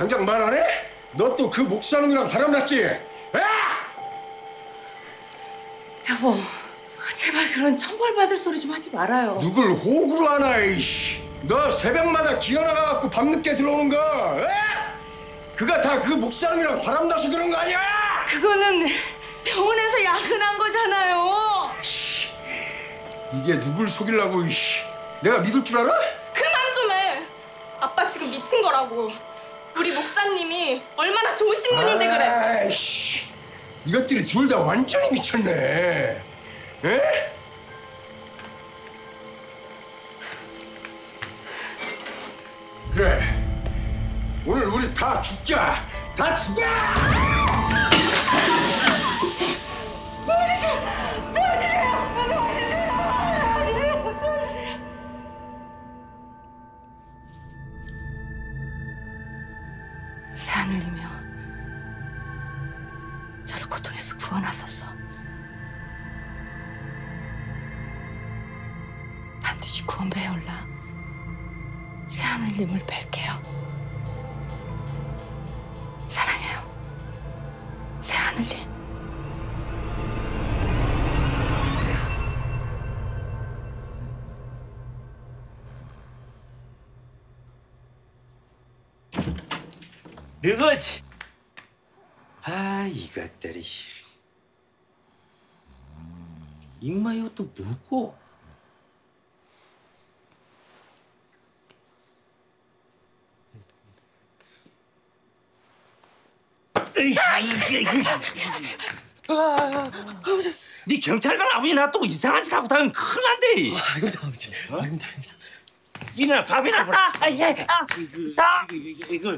당장 말 안 해? 너 또 그 목사놈이랑 바람났지? 여보, 제발 그런 천벌받을 소리 좀 하지 말아요. 누굴 호구로 하나, 이씨. 너 새벽마다 기어나가갖고 밤늦게 들어오는 거, 그가 다 그 목사님이랑 바람나서 그런 거 아니야? 그거는 병원에서 야근한 거잖아요. 이게 누굴 속이려고, 이씨. 내가 믿을 줄 알아? 그만 좀 해. 아빠 지금 미친 거라고. 우리 목사님이 얼마나 좋으신 분인데 그래. 아이씨, 이것들이 둘 다 완전히 미쳤네. 에? 그래, 오늘 우리 다 죽자. 다 죽자! 새하늘이며 저를 고통에서 구원하소서. 반드시 구원배에 올라 새하늘님을 뵐게요. 사랑해요, 새하늘님. 너거지. 아, 이것들이. 임마 이것도 뭐고? 아버지. 네 경찰관 아버지 놔두고 이상한 짓 하고 다니면 큰일 난대. 아닙니다, 아버지. 아닙니다, 아닙니다. 이나 밥이나 보라. 이걸.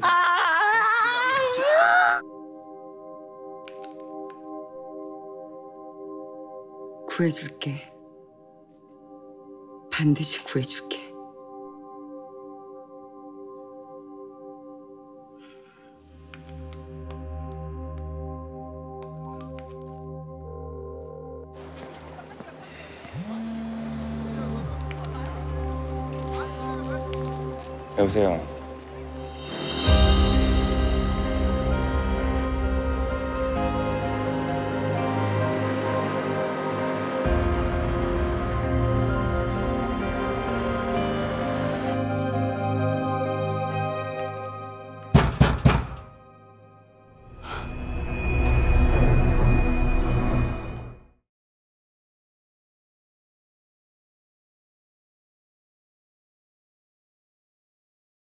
구해줄게. 반드시 구해줄게. 여보세요.